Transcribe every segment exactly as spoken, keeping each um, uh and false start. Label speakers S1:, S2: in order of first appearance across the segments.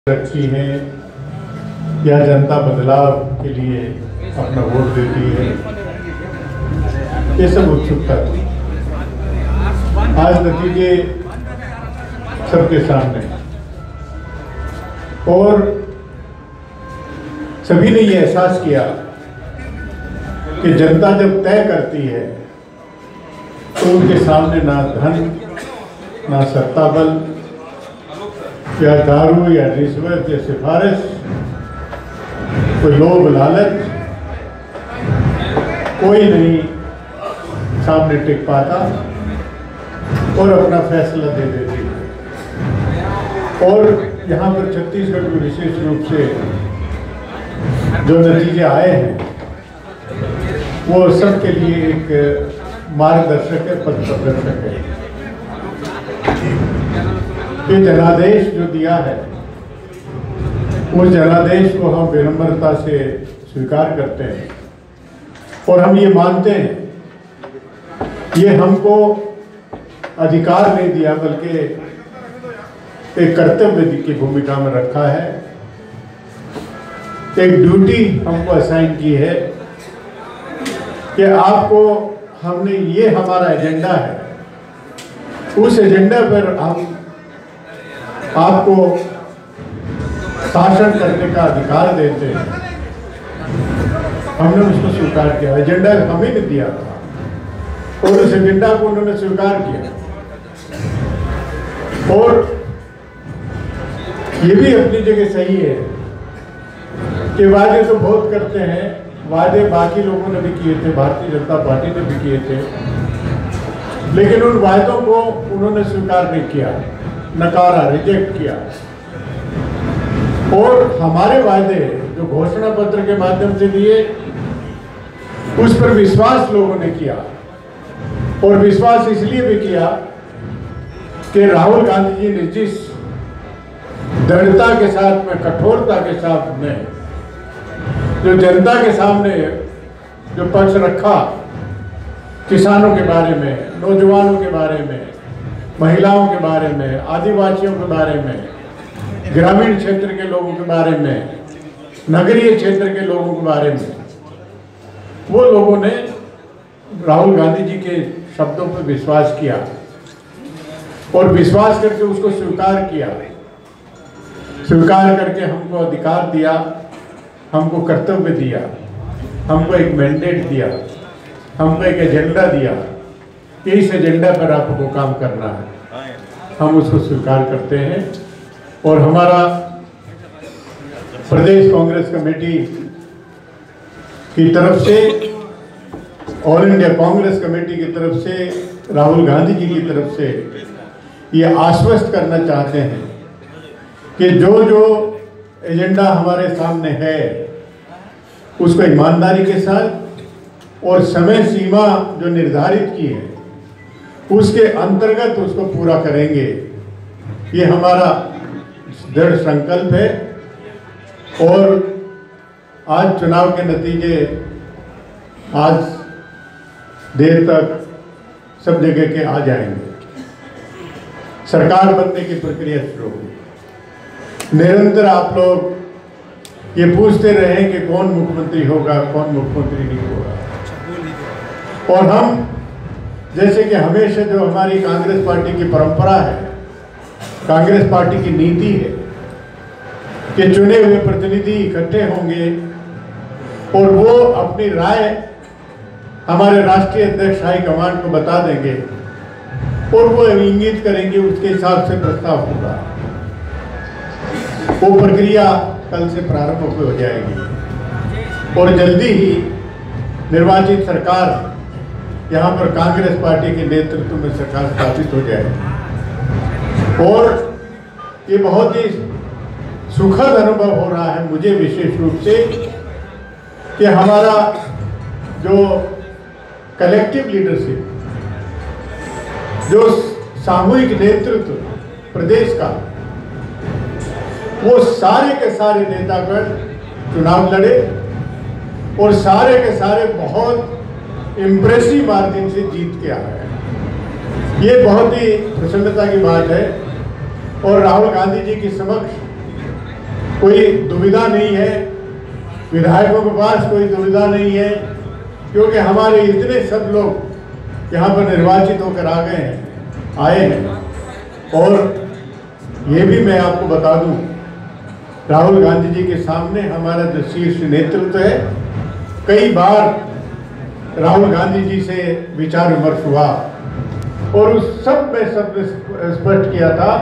S1: रखी है या जनता बदलाव के लिए अपना वोट देती है, ये सब उत्सुकता थी। आज नतीजे सबके सामने और सभी ने ये एहसास किया कि जनता जब तय करती है तो उनके सामने ना धन, ना सत्ता बल, या दारू या रिश्वत या सिफारिश, कोई लोभ लालच, कोई नहीं सामने टिक पाता और अपना फैसला दे देती है। और यहाँ पर छत्तीसगढ़ में विशेष रूप से जो नतीजे आए हैं वो सबके लिए एक मार्गदर्शक है, पथ प्रदर्शक है। ये जनादेश जो दिया है उस जनादेश को हम विनम्रता से स्वीकार करते हैं और हम ये मानते हैं ये हमको अधिकार नहीं दिया बल्कि एक कर्तव्य की भूमिका में रखा है, एक ड्यूटी हमको असाइन की है कि आपको हमने ये हमारा एजेंडा है, उस एजेंडा पर हम आपको शासन करने का अधिकार देते हैं। हमने उसको स्वीकार किया, एजेंडा हमें भी दिया था और उस एजेंडा को उन्होंने स्वीकार किया। और ये भी अपनी जगह सही है कि वादे तो बहुत करते हैं, वादे बाकी लोगों ने भी किए थे, भारतीय जनता पार्टी ने भी किए थे, लेकिन उन वादों को उन्होंने स्वीकार नहीं किया, नकारा, रिजेक्ट किया। और हमारे वायदे जो घोषणा पत्र के माध्यम से दिए उस पर विश्वास लोगों ने किया और विश्वास इसलिए भी किया कि राहुल गांधी जी ने जिस दृढ़ता के साथ में, कठोरता के साथ में जो जनता के सामने जो पक्ष रखा, किसानों के बारे में, नौजवानों के बारे में, महिलाओं के बारे में, आदिवासियों के बारे में, ग्रामीण क्षेत्र के लोगों के बारे में, नगरीय क्षेत्र के लोगों के बारे में, वो लोगों ने राहुल गांधी जी के शब्दों पर विश्वास किया और विश्वास करके उसको स्वीकार किया। स्वीकार करके हमको अधिकार दिया, हमको कर्तव्य दिया, हमको एक मैंडेट दिया, हमको एक एजेंडा दिया कि इस एजेंडा पर आपको काम करना है। हम उसको स्वीकार करते हैं और हमारा प्रदेश कांग्रेस कमेटी की तरफ से, ऑल इंडिया कांग्रेस कमेटी की तरफ से, राहुल गांधी जी की तरफ से ये आश्वस्त करना चाहते हैं कि जो जो एजेंडा हमारे सामने है उसको ईमानदारी के साथ और समय सीमा जो निर्धारित की है उसके अंतर्गत उसको पूरा करेंगे। ये हमारा दृढ़ संकल्प है और आज चुनाव के नतीजे आज देर तक सब जगह के आ जाएंगे। सरकार बनने की प्रक्रिया शुरू होगी। निरंतर आप लोग ये पूछते रहे कि कौन मुख्यमंत्री होगा, कौन मुख्यमंत्री नहीं होगा। और हम जैसे कि हमेशा जो हमारी कांग्रेस पार्टी की परंपरा है, कांग्रेस पार्टी की नीति है कि चुने हुए प्रतिनिधि इकट्ठे होंगे और वो अपनी राय हमारे राष्ट्रीय अध्यक्ष हाईकमांड को बता देंगे और वो इंगित करेंगे, उसके हिसाब से प्रस्ताव होगा। वो प्रक्रिया कल से प्रारंभ हो जाएगी और जल्दी ही निर्वाचित सरकार यहाँ पर कांग्रेस पार्टी के नेतृत्व में सरकार स्थापित हो जाएगी। और ये बहुत ही सुखद अनुभव हो रहा है मुझे विशेष रूप से कि हमारा जो कलेक्टिव लीडरशिप, जो सामूहिक नेतृत्व प्रदेश का, वो सारे के सारे नेतागण चुनाव लड़े और सारे के सारे बहुत इम्प्रेसिव मार्जिन से जीत के आए। ये बहुत ही प्रसन्नता की बात है और राहुल गांधी जी की समक्ष कोई दुविधा नहीं है, विधायकों के पास कोई दुविधा नहीं है, क्योंकि हमारे इतने सब लोग यहाँ पर निर्वाचित होकर आ गए हैं, आए हैं। और ये भी मैं आपको बता दूं, राहुल गांधी जी के सामने हमारा जो शीर्ष नेतृत्व है, कई बार राहुल गांधी जी से विचार विमर्श हुआ और उस सब में सब स्पष्ट किया था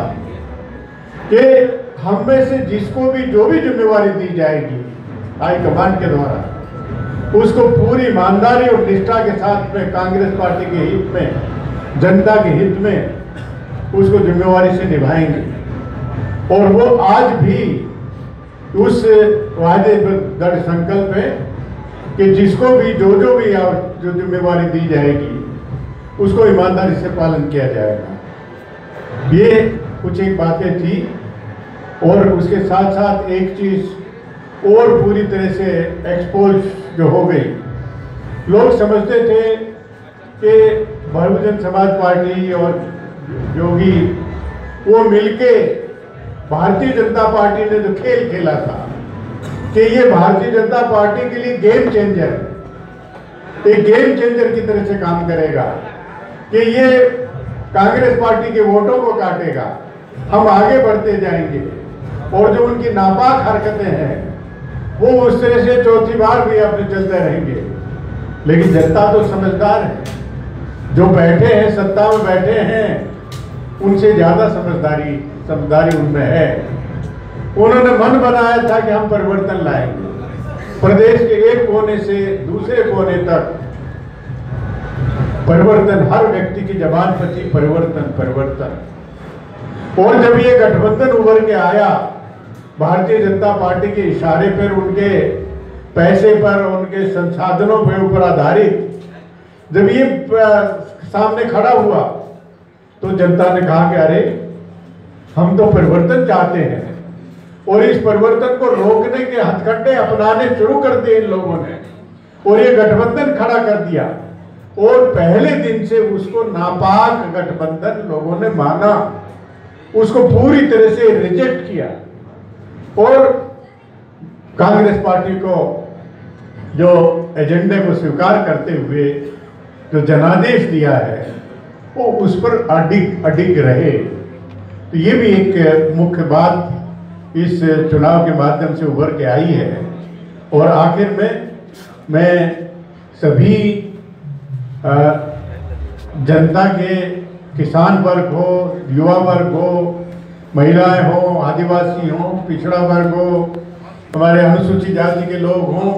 S1: कि हम में से जिसको भी जो भी जिम्मेवारी दी जाएगी हाईकमांड के द्वारा, उसको पूरी ईमानदारी और निष्ठा के साथ में कांग्रेस पार्टी के हित में, जनता के हित में उसको जिम्मेवारी से निभाएंगे। और वो आज भी उस वादे पर दृढ़ संकल्प है कि जिसको भी जो जो भी जो जिम्मेवारी दी जाएगी उसको ईमानदारी से पालन किया जाएगा। ये कुछ एक बातें थी। और उसके साथ साथ एक चीज और पूरी तरह से एक्सपोज जो हो गई, लोग समझते थे कि बहुजन समाज पार्टी और योगी वो मिलके भारतीय जनता पार्टी ने जो खेल खेला था कि ये भारतीय जनता पार्टी के लिए गेम चेंजर, एक गेम चेंजर की तरह से काम करेगा, कि ये कांग्रेस पार्टी के वोटों को काटेगा, हम आगे बढ़ते जाएंगे। और जो उनकी नापाक हरकतें हैं वो उस तरह से चौथी बार भी अपने चलते रहेंगे। लेकिन जनता तो समझदार है, जो बैठे हैं सत्ता में बैठे हैं उनसे ज्यादा समझदारी समझदारी उनमें है। उन्होंने मन बनाया था कि हम परिवर्तन लाएंगे, प्रदेश के एक कोने से दूसरे कोने तक परिवर्तन, हर व्यक्ति की जबान पर थी परिवर्तन परिवर्तन। और जब ये गठबंधन उभर के आया भारतीय जनता पार्टी के इशारे पर, उनके पैसे पर, उनके संसाधनों पर ऊपर आधारित जब ये सामने खड़ा हुआ तो जनता ने कहा कि अरे हम तो परिवर्तन चाहते हैं। और इस परिवर्तन को रोकने के हथकंडे अपनाने शुरू कर दिए इन लोगों ने और ये गठबंधन खड़ा कर दिया। और पहले दिन से उसको नापाक गठबंधन लोगों ने माना, उसको पूरी तरह से रिजेक्ट किया। और कांग्रेस पार्टी को जो एजेंडे को स्वीकार करते हुए जो जनादेश दिया है वो उस पर अडिग अडिग रहे। तो ये भी एक मुख्य बात इस चुनाव के माध्यम से उभर के आई है। और आखिर में मैं सभी जनता के, किसान वर्ग हो, युवा वर्ग हो, महिलाएं हो, आदिवासी हो, पिछड़ा वर्ग हो, हमारे अनुसूचित जाति के लोग हों,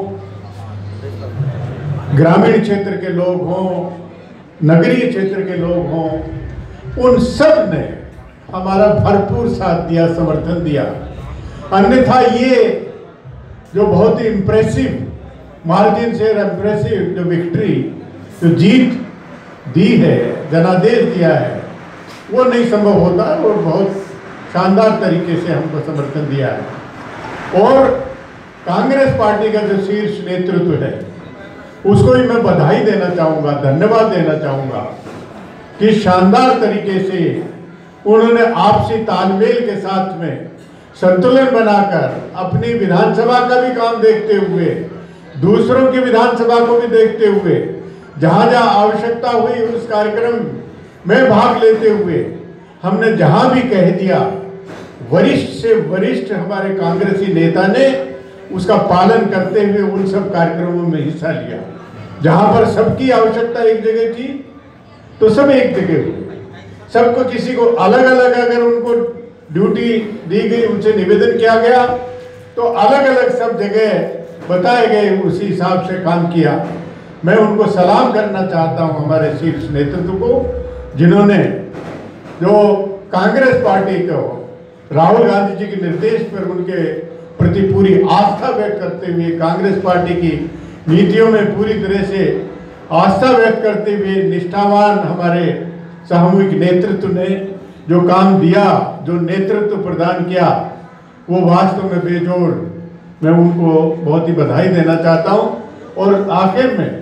S1: ग्रामीण क्षेत्र के लोग हों, नगरीय क्षेत्र के लोग हों, उन सब ने हमारा भरपूर साथ दिया, समर्थन दिया। अन्यथा ये जो बहुत ही इम्प्रेसिव मार्जिन से इम्प्रेसिव जो विक्ट्री, जो जीत दी है, जनादेश दिया है, वो नहीं संभव होता। और बहुत शानदार तरीके से हमको समर्थन दिया है। और कांग्रेस पार्टी का जो शीर्ष नेतृत्व है उसको भी मैं बधाई देना चाहूँगा, धन्यवाद देना चाहूँगा कि शानदार तरीके से उन्होंने आपसी तालमेल के साथ में संतुलन बनाकर अपनी विधानसभा का भी काम देखते हुए, दूसरों की विधानसभा को भी देखते हुए, जहाँ जहाँ आवश्यकता हुई उस कार्यक्रम में भाग लेते हुए हमने जहाँ भी कह दिया, वरिष्ठ से वरिष्ठ हमारे कांग्रेसी नेता ने उसका पालन करते हुए उन सब कार्यक्रमों में हिस्सा लिया। जहाँ पर सबकी आवश्यकता एक जगह थी तो सब एक जगह हुए, सबको किसी को अलग अलग अगर उनको ड्यूटी दी गई, उनसे निवेदन किया गया तो अलग अलग सब जगह बताए गए, उसी हिसाब से काम किया। मैं उनको सलाम करना चाहता हूं, हमारे शीर्ष नेतृत्व को, जिन्होंने जो कांग्रेस पार्टी को राहुल गांधी जी के निर्देश पर उनके प्रति पूरी आस्था व्यक्त करते हुए, कांग्रेस पार्टी की नीतियों में पूरी तरह से आस्था व्यक्त करते हुए निष्ठावान हमारे सामूहिक नेतृत्व ने जो काम दिया, जो नेतृत्व प्रदान किया, वो वास्तव में बेजोड़, मैं उनको बहुत ही बधाई देना चाहता हूं। और आखिर में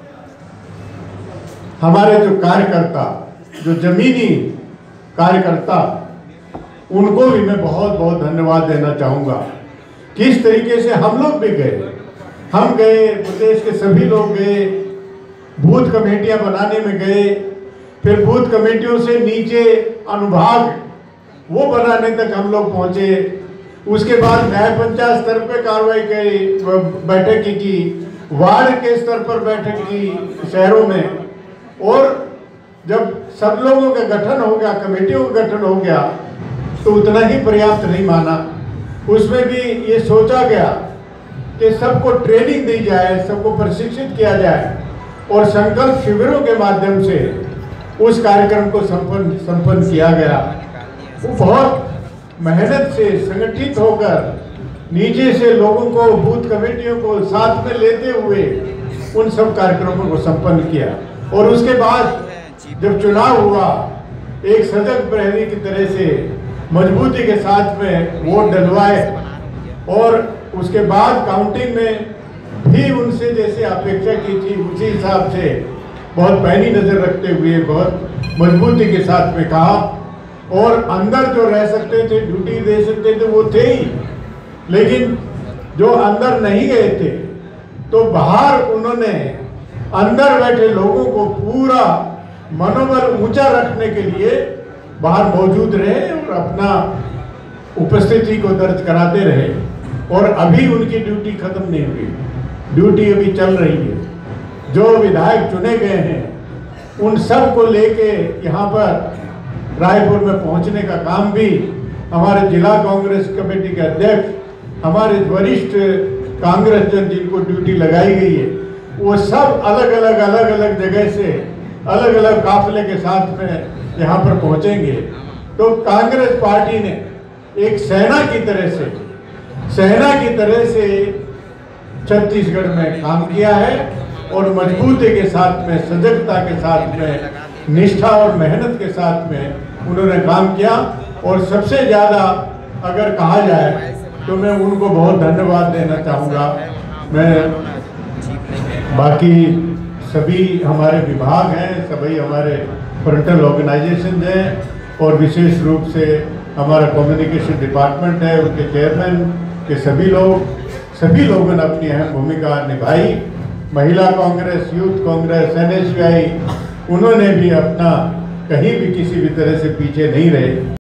S1: हमारे जो कार्यकर्ता, जो जमीनी कार्यकर्ता, उनको भी मैं बहुत बहुत धन्यवाद देना चाहूँगा, किस तरीके से हम लोग भी गए, हम गए, प्रदेश के सभी लोग गए, बूथ कमेटियां बनाने में गए, फिर बूथ कमेटियों से नीचे अनुभाग वो बनाने तक हम लोग पहुंचे। उसके बाद न्याय पंचायत स्तर पर कार्रवाई की, बैठक की, वार्ड के स्तर पर बैठक की शहरों में, और जब सब लोगों का गठन हो गया, कमेटियों का गठन हो गया, तो उतना ही पर्याप्त नहीं माना। उसमें भी ये सोचा गया कि सबको ट्रेनिंग दी जाए, सबको प्रशिक्षित किया जाए और संकल्प शिविरों के माध्यम से उस कार्यक्रम को संपन्न संपन्न किया गया। वो बहुत मेहनत से संगठित होकर नीचे से लोगों को, बूथ कमेटियों को साथ में लेते हुए उन सब कार्यक्रमों को संपन्न किया। और उसके बाद जब चुनाव हुआ, एक सजग प्रहरी की तरह से मजबूती के साथ में वोट डलवाए, और उसके बाद काउंटिंग में भी उनसे जैसे अपेक्षा की थी उसी हिसाब से बहुत पैनी नजर रखते हुए बहुत मजबूती के साथ में कहा। और अंदर जो रह सकते थे, ड्यूटी दे सकते थे, वो थे ही, लेकिन जो अंदर नहीं गए थे तो बाहर उन्होंने अंदर बैठे लोगों को पूरा मनोबल ऊंचा रखने के लिए बाहर मौजूद रहे और अपना उपस्थिति को दर्ज कराते रहे। और अभी उनकी ड्यूटी खत्म नहीं हुई, ड्यूटी अभी चल रही है। जो विधायक चुने गए हैं उन सब को लेके यहाँ पर रायपुर में पहुँचने का काम भी हमारे जिला कांग्रेस कमेटी के अध्यक्ष, हमारे वरिष्ठ कांग्रेस जन जिनको ड्यूटी लगाई गई है, वो सब अलग अलग अलग अलग जगह से अलग अलग काफिले के साथ में यहाँ पर पहुँचेंगे। तो कांग्रेस पार्टी ने एक सेना की तरह से सेना की तरह से छत्तीसगढ़ में काम किया है और मजबूती के साथ में, सजगता के साथ में, निष्ठा और मेहनत के साथ में उन्होंने काम किया। और सबसे ज़्यादा अगर कहा जाए तो मैं उनको बहुत धन्यवाद देना चाहूँगा। मैं बाकी सभी हमारे विभाग हैं, सभी हमारे फ्रंटल ऑर्गेनाइजेशन हैं, और विशेष रूप से हमारा कम्युनिकेशन डिपार्टमेंट है, उनके चेयरमैन के सभी लोग सभी लोगों ने अपनी अहम भूमिका निभाई। महिला Congress, youth Congress, N S U I, उन्होंने भी अपना कहीं भी किसी भी तरह से पीछे नहीं रहे।